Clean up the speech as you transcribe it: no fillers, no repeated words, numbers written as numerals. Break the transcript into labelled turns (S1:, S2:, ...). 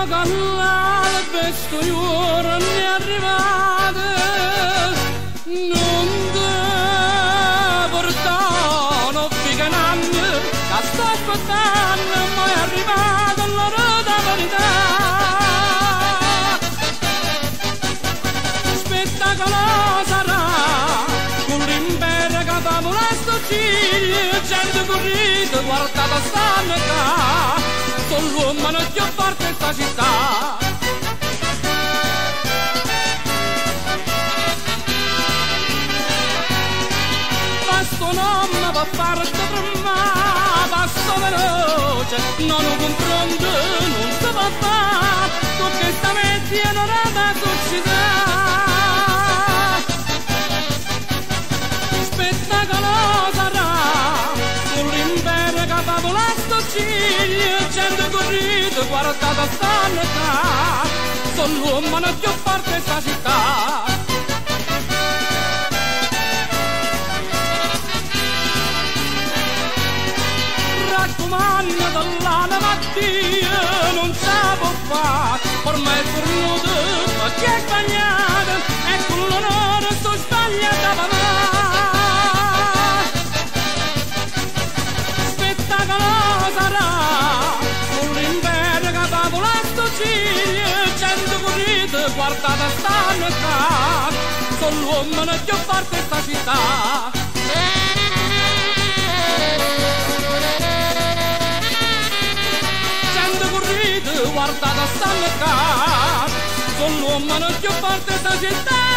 S1: cannale questo giorno è arrivato, non te portano figa nanne, la sto aspettando, ma è arrivata l'ora da verità. Spettacolo sarà, con l'impero che fa molesto ciglio, gente corrita, guardata stanno qua. Sono l'uomo più forte in sta città. Questo nome va parte per me, passo veloce, non lo confronto, non si può fare, perché sta metti non rata società. Spettacolo sarà, con l'impero che fa molesto ciglio, gente corrita, guardata stanno qua, sono l'uomo più forte in sta città. Raccomando dalla mattina, non sa può fare, ormai è cornuto, ma chi è sbagliato, e con l'onore sto sbagliato a parlare. Spettacolo sarà, con l'impero che fa molesto ciglio, gente corrita, guardata stanno qua, sono l'uomo più forte in sta città. Guardata stanno qua, sono l'uomo più forte in sta città.